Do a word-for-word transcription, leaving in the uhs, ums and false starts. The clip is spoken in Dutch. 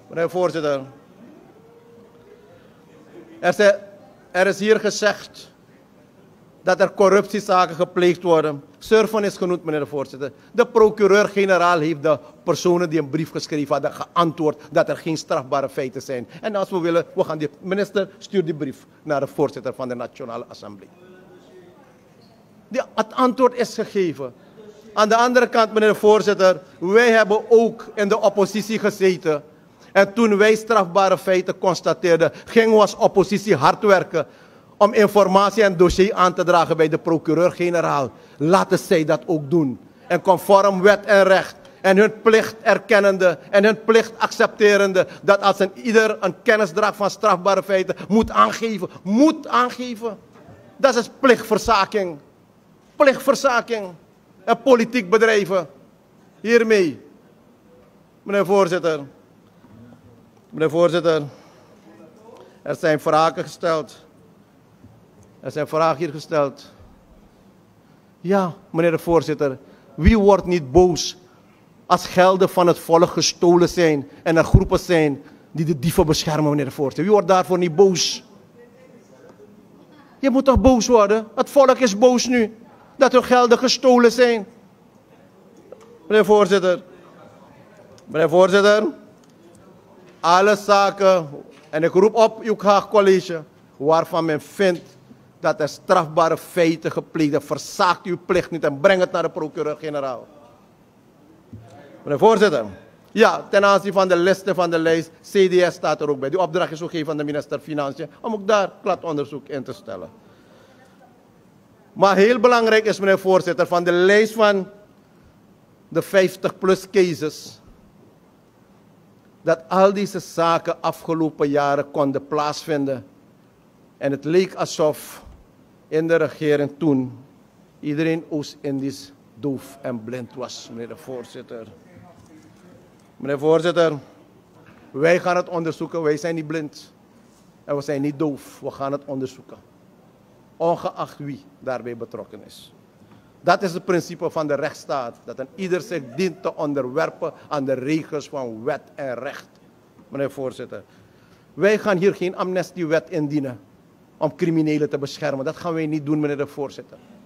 Meneer de voorzitter. Er, zijn, er is hier gezegd dat er corruptiezaken gepleegd worden. Surfen is genoemd, meneer de voorzitter. De procureur-generaal heeft de personen die een brief geschreven hadden geantwoord dat er geen strafbare feiten zijn. En als we willen, we gaan die minister stuurt die brief naar de voorzitter van de Nationale Assemblée. Die, het antwoord is gegeven. Aan de andere kant, meneer de voorzitter, wij hebben ook in de oppositie gezeten. En toen wij strafbare feiten constateerden, gingen we als oppositie hard werken om informatie en dossier aan te dragen bij de procureur-generaal. Laten zij dat ook doen. En conform wet en recht. En hun plicht erkennende en hun plicht accepterende. Dat als een ieder een kennis draagt van strafbare feiten, moet aangeven. Moet aangeven. Dat is plichtverzaking. Plichtverzaking. En politiek bedrijven. Hiermee. Meneer voorzitter. Meneer voorzitter. Er zijn vragen gesteld. Er zijn vragen hier gesteld. Ja, meneer de voorzitter. Wie wordt niet boos als gelden van het volk gestolen zijn en er groepen zijn die de dieven beschermen, meneer de voorzitter? Wie wordt daarvoor niet boos? Je moet toch boos worden? Het volk is boos nu dat hun gelden gestolen zijn. Meneer de voorzitter. Meneer de voorzitter. Alle zaken, en ik roep op uw Haag College, waarvan men vindt dat er strafbare feiten gepleegd zijn, verzaakt uw plicht niet en breng het naar de procureur-generaal. Meneer voorzitter, ja, ten aanzien van de listen van de lijst, C D S staat er ook bij. Die opdracht is ook gegeven van de minister Financiën om ook daar klatonderzoek in te stellen. Maar heel belangrijk is, meneer voorzitter, van de lijst van de vijftig plus cases, dat al deze zaken afgelopen jaren konden plaatsvinden. En het leek alsof in de regering toen iedereen Oost-Indisch doof en blind was, meneer de voorzitter. Meneer voorzitter, wij gaan het onderzoeken. Wij zijn niet blind en we zijn niet doof. We gaan het onderzoeken. Ongeacht wie daarbij betrokken is. Dat is het principe van de rechtsstaat. Dat een ieder zich dient te onderwerpen aan de regels van wet en recht. Meneer voorzitter, wij gaan hier geen amnestiewet indienen om criminelen te beschermen. Dat gaan wij niet doen, meneer de voorzitter.